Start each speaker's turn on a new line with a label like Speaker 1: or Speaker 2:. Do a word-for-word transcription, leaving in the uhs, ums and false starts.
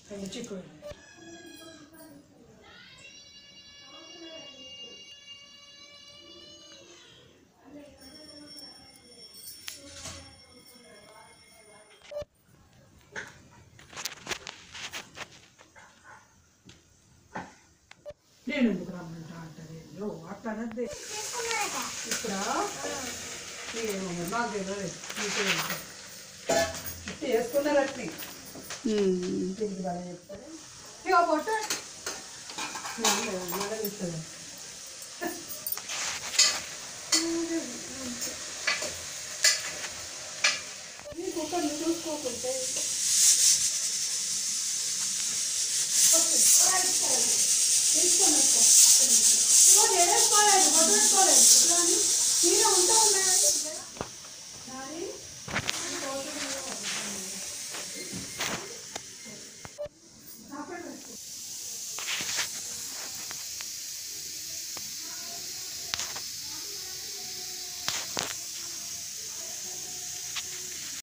Speaker 1: రెండు చిక్కుడు నేను ఎందుకు రమ్మంటా అంటది అట్లా అనద్దే ఇక్కడ నాకు తెలియదు చుట్టూ వేసుకున్నారు అట్ని దీనికి బాగా చెప్తారు ఇక పొట్ట మళ్ళీ ఇస్తుంది నీ కుక్కర్ని చూసుకోకుంటే తీసుకొని వేసుకోలేదు వదిలేసుకోలేదు తీర ఉంటా ఉన్నాయండి